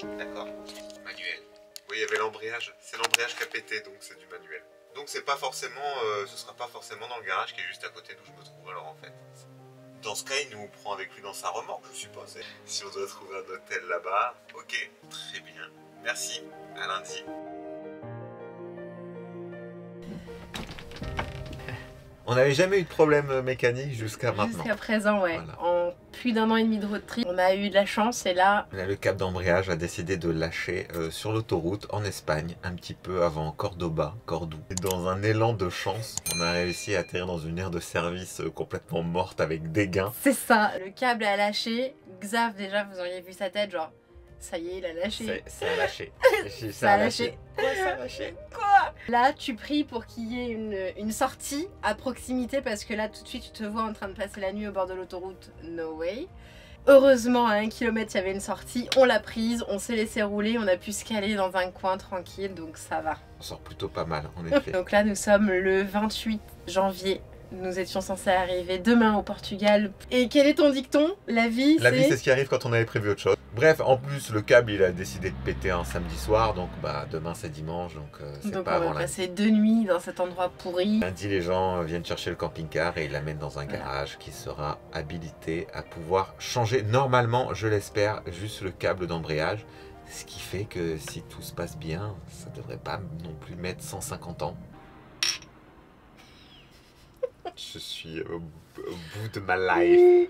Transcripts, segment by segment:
D'accord. Manuel. Oui, il y avait l'embrayage. C'est l'embrayage qui a pété, donc c'est du manuel. Donc c'est pas forcément, ce sera pas forcément dans le garage qui est juste à côté d'où je me trouve alors en fait. Dans ce cas, il nous prend avec lui dans sa remorque, je suppose. Si on doit trouver un hôtel là-bas, ok, très bien. Merci, à lundi. On n'avait jamais eu de problème mécanique jusqu'à maintenant. Jusqu'à présent, ouais. Voilà. En plus d'un an et demi de road trip, on a eu de la chance et là... Là, le câble d'embrayage a décidé de lâcher sur l'autoroute en Espagne, un petit peu avant Cordoue. Et dans un élan de chance, on a réussi à atterrir dans une aire de service complètement morte avec des gains. C'est ça, le câble a lâché. Xav, déjà, vous auriez vu sa tête, genre... Ça y est, il a lâché. Ça a lâché. Ça a lâché. Quoi, ça a lâché? Quoi? Là, tu pries pour qu'il y ait une sortie à proximité parce que là, tout de suite, tu te vois en train de passer la nuit au bord de l'autoroute. No way. Heureusement, à 1 km, il y avait une sortie. On l'a prise, on s'est laissé rouler, on a pu se caler dans un coin tranquille, donc ça va. On sort plutôt pas mal, en effet. Donc là, nous sommes le 28 janvier. Nous étions censés arriver demain au Portugal. Et quel est ton dicton? La vie, c'est ce qui arrive quand on avait prévu autre chose. Bref, en plus, le câble, il a décidé de péter un samedi soir, donc bah demain c'est dimanche, donc c'est pas avant lundi. On va passer 2 nuits dans cet endroit pourri. Lundi, les gens viennent chercher le camping-car et ils l'amènent dans un garage qui sera habilité à pouvoir changer, normalement, je l'espère, juste le câble d'embrayage. Ce qui fait que si tout se passe bien, ça devrait pas non plus mettre 150 ans. Je suis au bout de ma life.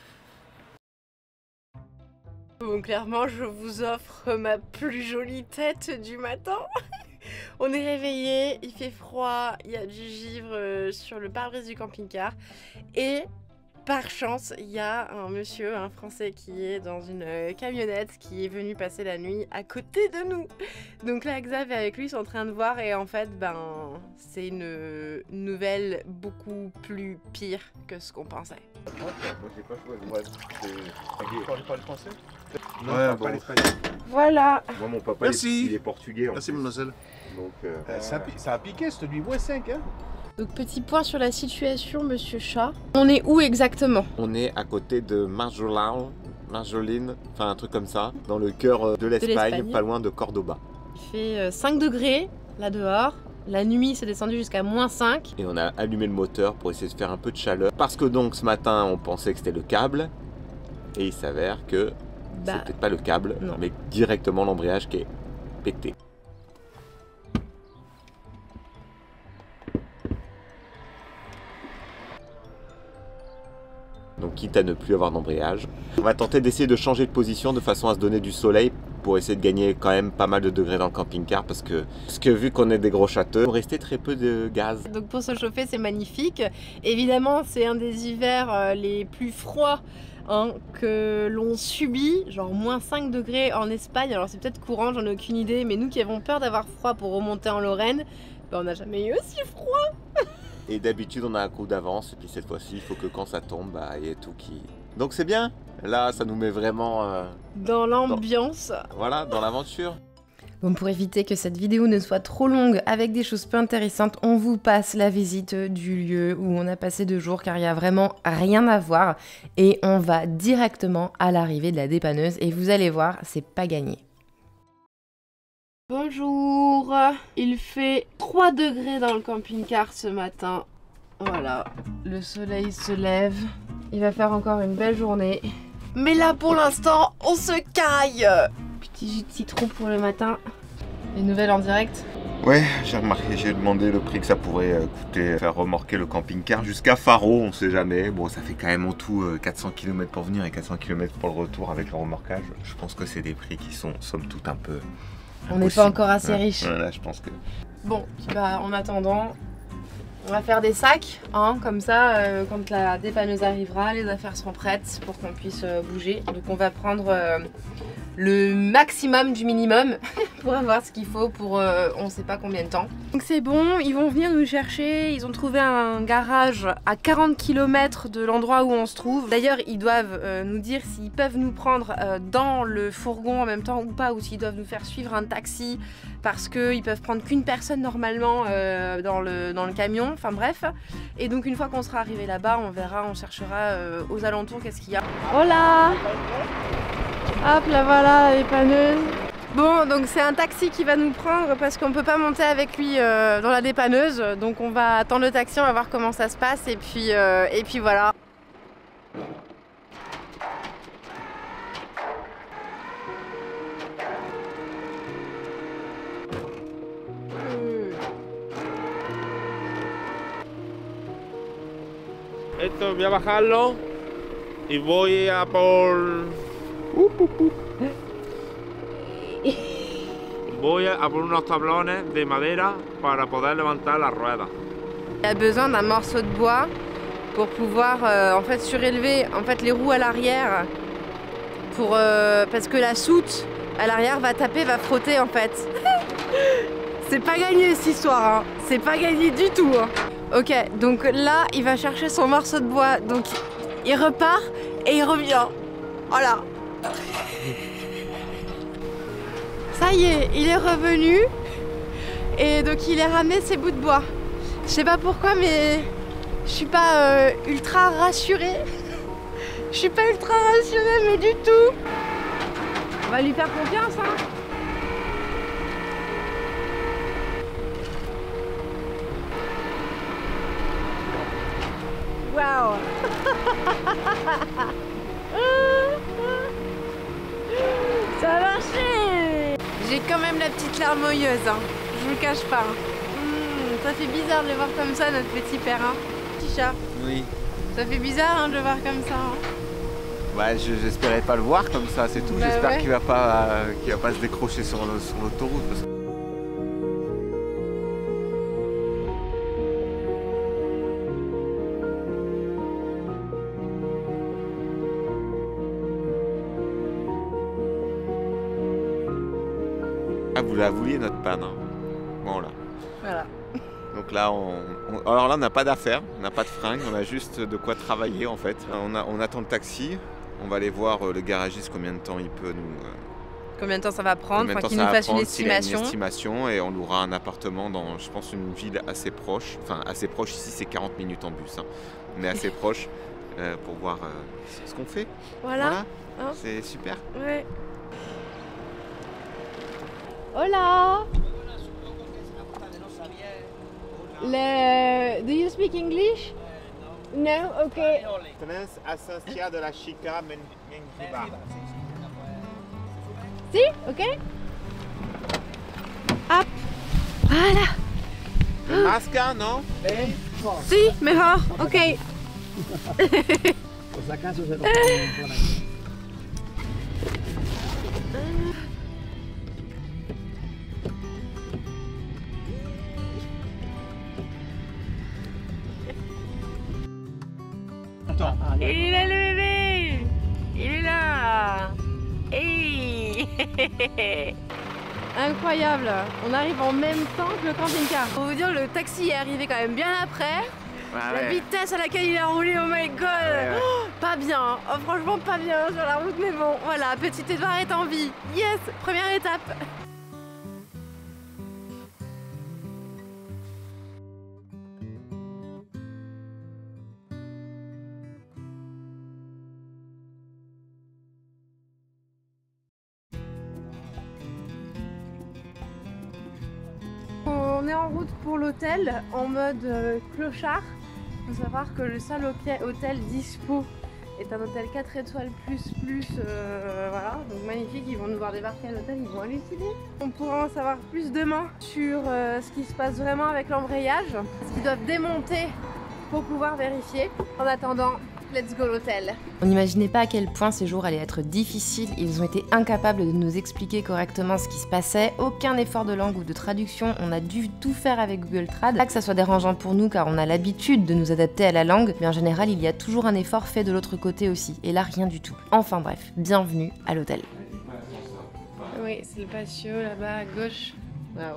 Bon, clairement, je vous offre ma plus jolie tête du matin. On est réveillé, il fait froid, il y a du givre sur le pare-brise du camping-car. Et par chance, il y a un monsieur, un Français qui est dans une camionnette qui est venu passer la nuit à côté de nous. Donc là, Xav et avec lui sont en train de voir et en fait, c'est une nouvelle beaucoup plus pire que ce qu'on pensait. Moi j'ai pas choisi. Tu parles français? Non, Ouais, pas l'espagnol. Voilà. Moi mon papa il est portugais. Merci mademoiselle. Donc ça a piqué cette nuit, ouais 5 hein. Donc petit point sur la situation, monsieur Chat. On est où exactement? On est à côté de Marjolin, enfin un truc comme ça, dans le cœur de l'Espagne, pas loin de Cordoba. Il fait 5 degrés là dehors. La nuit c'est descendu jusqu'à -5. Et on a allumé le moteur pour essayer de faire un peu de chaleur. Parce que donc ce matin on pensait que c'était le câble. Et il s'avère que c'est peut-être pas le câble, non, mais directement l'embrayage qui est pété. Donc quitte à ne plus avoir d'embrayage. On va tenter d'essayer de changer de position de façon à se donner du soleil pour essayer de gagner quand même pas mal de degrés dans le camping-car parce que vu qu'on est des gros châteaux, il nous restait très peu de gaz. Donc pour se chauffer c'est magnifique. Évidemment c'est un des hivers les plus froids que l'on subit, genre -5 degrés en Espagne. Alors c'est peut-être courant, j'en ai aucune idée, mais nous qui avons peur d'avoir froid pour remonter en Lorraine, on n'a jamais eu aussi froid. Et d'habitude on a un coup d'avance et puis cette fois-ci il faut que quand ça tombe, il y ait tout qui... Donc c'est bien, là ça nous met vraiment... dans l'ambiance. Voilà, dans l'aventure. Bon, pour éviter que cette vidéo ne soit trop longue avec des choses peu intéressantes, on vous passe la visite du lieu où on a passé 2 jours car il n'y a vraiment rien à voir. Et on va directement à l'arrivée de la dépanneuse et vous allez voir, c'est pas gagné. Bonjour, il fait 3 degrés dans le camping-car ce matin. Voilà, le soleil se lève, il va faire encore une belle journée. Mais là pour l'instant, on se caille. Petit jus de citron pour le matin. Les nouvelles en direct? Ouais, j'ai remarqué, j'ai demandé le prix que ça pourrait coûter faire remorquer le camping-car jusqu'à Faro, on sait jamais. Bon, ça fait quand même en tout 400 km pour venir et 400 km pour le retour avec le remorquage. Je pense que c'est des prix qui sont somme toute un peu... On n'est pas encore assez riche. Voilà, je pense que... Bon, en attendant, on va faire des sacs, comme ça, quand la dépanneuse arrivera, les affaires seront prêtes pour qu'on puisse bouger. Donc on va prendre le maximum du minimum pour avoir ce qu'il faut pour on sait pas combien de temps. Donc c'est bon, ils vont venir nous chercher, ils ont trouvé un garage à 40 km de l'endroit où on se trouve. D'ailleurs ils doivent nous dire s'ils peuvent nous prendre dans le fourgon en même temps ou pas, ou s'ils doivent nous faire suivre un taxi parce qu'ils peuvent prendre qu'une personne normalement dans le camion, enfin bref. Et donc une fois qu'on sera arrivé là-bas, on verra, on cherchera aux alentours qu'est-ce qu'il y a. Hola! Hop, là voilà la dépanneuse. Bon, donc c'est un taxi qui va nous prendre parce qu'on peut pas monter avec lui dans la dépanneuse. Donc on va attendre le taxi, on va voir comment ça se passe et puis voilà. Esto voy a bajarlo y voy a por... Voy a por unos tablones de madera para poder levantar las ruedas. Il a besoin d'un morceau de bois pour pouvoir en fait surélever en fait les roues à l'arrière pour parce que la soute à l'arrière va taper, va frotter en fait. C'est pas gagné cette histoire, hein. C'est pas gagné du tout. Hein. Ok, donc là il va chercher son morceau de bois, donc il repart et il revient. Voilà. Ça y est, il est revenu et donc il a ramené ses bouts de bois. Je sais pas pourquoi mais je suis pas ultra rassurée. Je suis pas ultra rassurée mais du tout. On va lui faire confiance hein. Waouh. Ça a marché. J'ai quand même la petite larme aux yeux, hein. Je vous le cache pas. Ça fait bizarre de le voir comme ça, notre petit père. Hein. Petit chat. Oui. Ça fait bizarre hein, de le voir comme ça. Hein. Ouais, j'espérais pas le voir comme ça, c'est tout. Bah J'espère ouais. qu'il va pas se décrocher sur l'autoroute. Parce... Ah, vous la vouliez notre panne. Hein. Bon là. Voilà. Donc là, alors là, on n'a pas d'affaires, on n'a pas de fringues, on a juste de quoi travailler en fait. On attend le taxi, on va aller voir le garagiste combien de temps il peut nous... Combien de temps ça va prendre, combien de temps qu'il ça nous va fasse une prendre, s'il a estimation. une estimation et on louera un appartement dans, je pense, une ville assez proche. Enfin, assez proche, ici c'est 40 minutes en bus, hein, mais assez proche pour voir ce qu'on fait. Voilà. Hein. C'est super. Ouais. Hola. Do you speak English? No, okay. Tenés Asencia de la Chica Mengiba. Si, ok. Hop. Voilà. ¿El masca, no? Si, mejor, ok. Pues acaso se lo ponen por aquí. Il est là le bébé. Il est là. Hey. Incroyable. On arrive en même temps que le camping-car. Pour vous dire, le taxi est arrivé quand même bien après. La vitesse à laquelle il a roulé, oh my god. Oh, pas bien. Oh, franchement pas bien sur la route, mais bon, voilà. Petit Edouard est en vie. Yes, première étape. On est en route pour l'hôtel en mode clochard. Il faut savoir que le seul hôtel dispo est un hôtel 4 étoiles voilà, donc magnifique. Ils vont nous voir débarquer à l'hôtel, ils vont halluciner. On pourra en savoir plus demain sur ce qui se passe vraiment avec l'embrayage, ce qu'ils doivent démonter pour pouvoir vérifier. En attendant, let's go l'hôtel. On n'imaginait pas à quel point ces jours allaient être difficiles. Ils ont été incapables de nous expliquer correctement ce qui se passait. Aucun effort de langue ou de traduction. On a dû tout faire avec Google Trad. Pas que ça soit dérangeant pour nous car on a l'habitude de nous adapter à la langue, mais en général il y a toujours un effort fait de l'autre côté aussi. Et là rien du tout. Enfin bref, bienvenue à l'hôtel. Oui, c'est le patio là-bas à gauche. Waouh.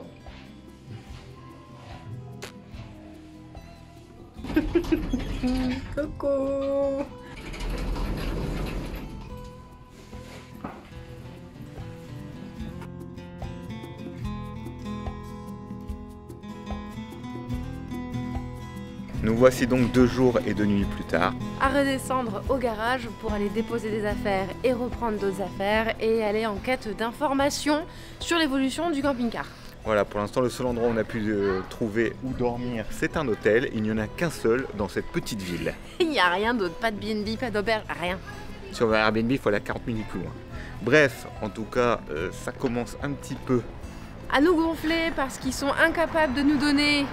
Coucou. Nous voici donc 2 jours et 2 nuits plus tard. À redescendre au garage pour aller déposer des affaires et reprendre d'autres affaires et aller en quête d'informations sur l'évolution du camping-car. Voilà, pour l'instant, le seul endroit où on a pu trouver où dormir, c'est un hôtel. Il n'y en a qu'un seul dans cette petite ville. Il n'y a rien d'autre, pas de B&B, pas d'auberge, rien. Si on va à Airbnb, il faut aller à 40 minutes plus loin. Bref, en tout cas, ça commence un petit peu à nous gonfler parce qu'ils sont incapables de nous donner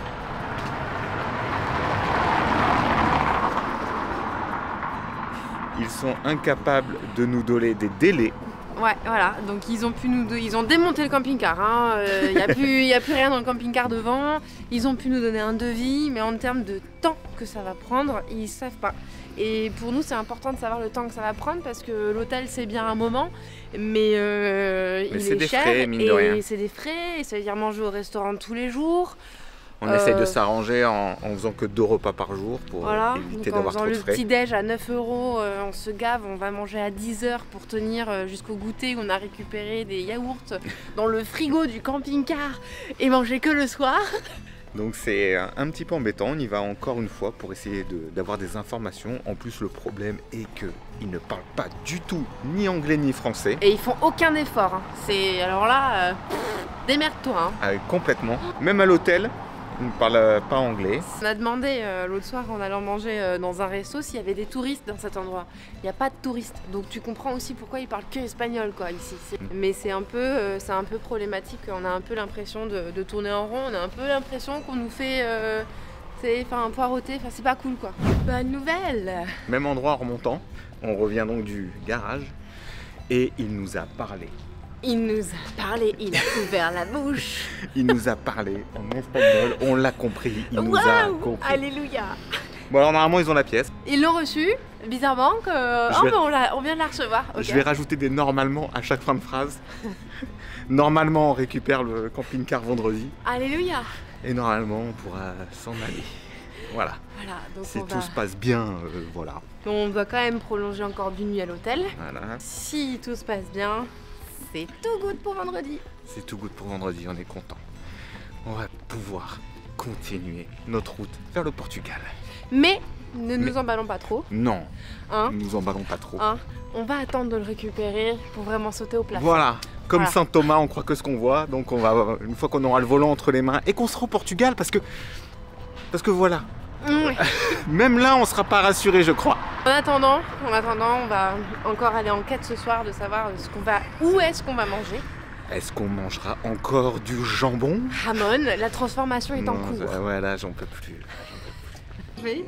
des délais. Ouais, voilà, donc ils ont démonté le camping-car, hein. Il n'y a plus rien dans le camping-car devant, ils ont pu nous donner un devis, mais en termes de temps que ça va prendre, ils savent pas. Et pour nous, c'est important de savoir le temps que ça va prendre parce que l'hôtel, c'est bien un moment, mais il est cher, frais, mine de rien. Et c'est des frais, et ça veut dire manger au restaurant tous les jours. On essaye de s'arranger en faisant que 2 repas par jour pour éviter d'avoir trop de frais. En faisant le petit-déj à 9 €, on se gave, on va manger à 10 h pour tenir jusqu'au goûter où on a récupéré des yaourts dans le frigo du camping-car et manger que le soir. Donc c'est un petit peu embêtant, on y va encore une fois pour essayer d'avoir des informations. En plus le problème est qu'ils ne parlent pas du tout ni anglais ni français. Et ils font aucun effort, hein. Alors là, démerde-toi. Hein. Complètement, même à l'hôtel. On ne parle pas anglais. On a demandé l'autre soir en allant manger dans un resto s'il y avait des touristes dans cet endroit. Il n'y a pas de touristes, donc tu comprends aussi pourquoi ils parlent que espagnol quoi ici. Mais c'est un peu problématique, on a un peu l'impression de tourner en rond, on a un peu l'impression qu'on nous fait poireauter, c'est pas cool quoi. Bonne nouvelle. Même endroit en remontant, on revient donc du garage et il nous a parlé. Il nous a parlé, il a ouvert la bouche. Il nous a parlé en espagnol, on l'a compris, il nous a compris. Alléluia. Bon alors normalement ils ont la pièce. Ils l'ont reçue, bizarrement, on vient de la recevoir. Okay. Je vais rajouter des normalement à chaque fin de phrase. Normalement on récupère le camping-car vendredi. Alléluia. Et normalement on pourra s'en aller. Voilà. Donc si tout se passe bien, voilà. On doit quand même prolonger encore d'une nuit à l'hôtel. Voilà. Si tout se passe bien, c'est tout good pour vendredi. C'est tout good pour vendredi, on est content. On va pouvoir continuer notre route vers le Portugal. Mais ne nous emballons pas trop. Non, hein, ne nous emballons pas trop. Hein, on va attendre de le récupérer pour vraiment sauter au plafond. Voilà, comme Saint Thomas, on croit que ce qu'on voit. Donc on va, une fois qu'on aura le volant entre les mains et qu'on sera au Portugal, parce que voilà. Ouais. Même là, on sera pas rassuré, je crois. En attendant, on va encore aller en quête ce soir de savoir où est-ce qu'on va manger. Est-ce qu'on mangera encore du jambon? Ramon, la transformation est en cours. Ouais, là, j'en peux plus. Oui.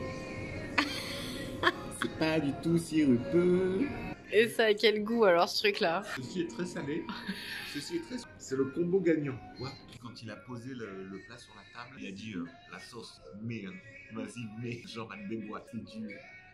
C'est pas du tout sirupeux. Et ça a quel goût alors ce truc-là? Ceci est très salé. C'est le combo gagnant. Ouais. Quand il a posé le plat sur la table, il a dit la sauce, mais vas-y, mais genre elle déboîte, c'est dur.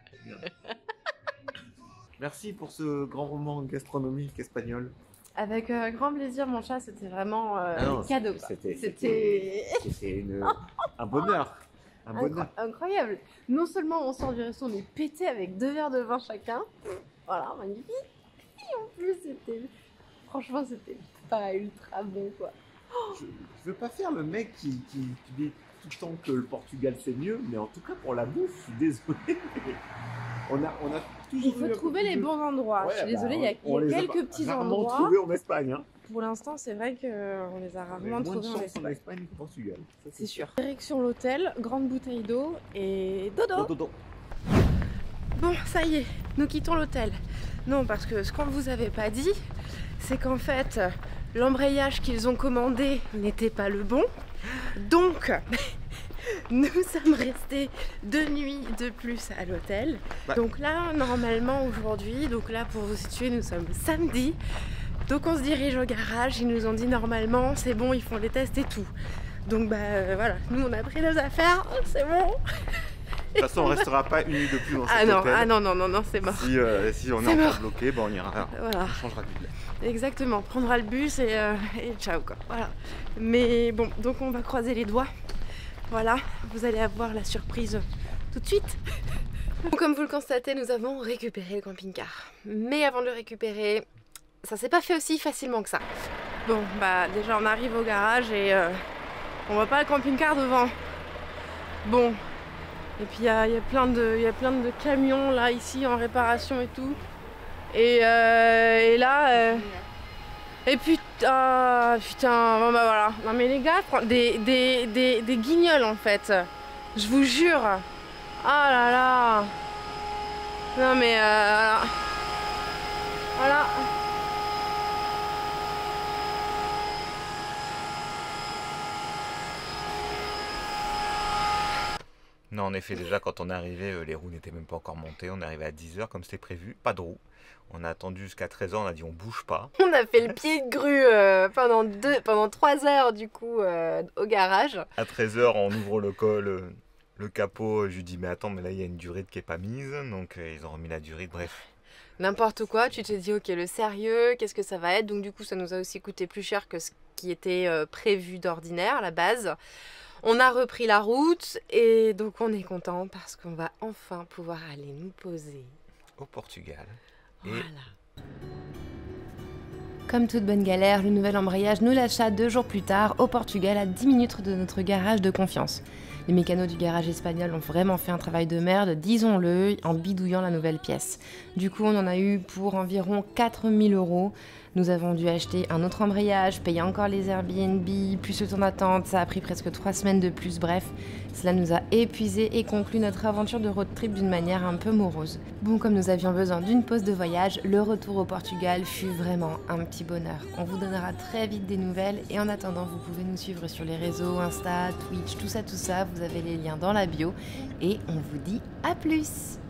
Merci pour ce grand roman gastronomique espagnol. Avec grand plaisir, mon chat, c'était vraiment cadeau. C'était un bonheur. Incroyable. Non seulement on sort du resto, on est pété avec 2 verres de vin chacun. Voilà, magnifique. Et en plus, franchement, c'était pas ultra bon, quoi. Je veux pas faire le mec qui dit tout le temps que le Portugal c'est mieux, mais en tout cas pour la bouffe, je suis désolé. On a toujours. Il faut trouver les bons endroits. Ouais, je suis désolée, il y a quelques petits endroits. Trouvés en Espagne. Hein. Pour l'instant, c'est vrai qu'on les a rarement trouvés en Espagne. En Espagne qu'au Portugal. C'est sûr. Direction l'hôtel, grande bouteille d'eau et dodo. Bon, ça y est, nous quittons l'hôtel. Non, parce que ce qu'on ne vous avait pas dit, c'est qu'en fait, l'embrayage qu'ils ont commandé n'était pas le bon. Donc, nous sommes restés 2 nuits de plus à l'hôtel. Donc là, normalement, aujourd'hui, pour vous situer, nous sommes samedi. Donc on se dirige au garage, ils nous ont dit normalement, c'est bon, ils font les tests et tout. Donc voilà, nous on a pris nos affaires, c'est bon. De toute façon, on restera pas une nuit de plus dans cet hôtel. Ah non, c'est mort. Si on est encore bloqué, on ira, voilà. On changera de ville. Exactement, on prendra le bus et ciao quoi. Voilà. Mais bon, donc on va croiser les doigts. Voilà, vous allez avoir la surprise tout de suite. Comme vous le constatez, nous avons récupéré le camping-car. Mais avant de le récupérer, ça s'est pas fait aussi facilement que ça. Bon, déjà on arrive au garage et on voit pas le camping-car devant. Bon, Et puis il y a plein de camions là, ici, en réparation et tout. Et là... Et putain, bon bah voilà. Non mais les gars, des guignols en fait. Je vous jure. Ah là là. Non mais voilà. Voilà. Non, en effet, déjà quand on est arrivé, les roues n'étaient même pas encore montées. On est arrivé à 10h comme c'était prévu, pas de roues. On a attendu jusqu'à 13h, on a dit on bouge pas. On a fait le pied de grue pendant 3 heures du coup au garage. À 13h, on ouvre le capot, je lui dis mais attends, mais là il y a une durite qui est pas mise. Donc ils ont remis la durite, bref. N'importe quoi, tu te dis ok, le sérieux, qu'est-ce que ça va être? Donc du coup ça nous a aussi coûté plus cher que ce qui était prévu d'ordinaire à la base. On a repris la route et donc on est content parce qu'on va enfin pouvoir aller nous poser Au Portugal. Voilà. Comme toute bonne galère, le nouvel embrayage nous lâcha 2 jours plus tard au Portugal à 10 minutes de notre garage de confiance. Les mécanos du garage espagnol ont vraiment fait un travail de merde, disons-le, en bidouillant la nouvelle pièce. Du coup, on en a eu pour environ 4 000 €. Nous avons dû acheter un autre embrayage, payer encore les Airbnb, plus le temps d'attente, ça a pris presque 3 semaines de plus, bref. Cela nous a épuisés et conclu notre aventure de road trip d'une manière un peu morose. Bon, comme nous avions besoin d'une pause de voyage, le retour au Portugal fut vraiment un petit bonheur. On vous donnera très vite des nouvelles et en attendant, vous pouvez nous suivre sur les réseaux, Insta, Twitch, tout ça, vous avez les liens dans la bio et on vous dit à plus!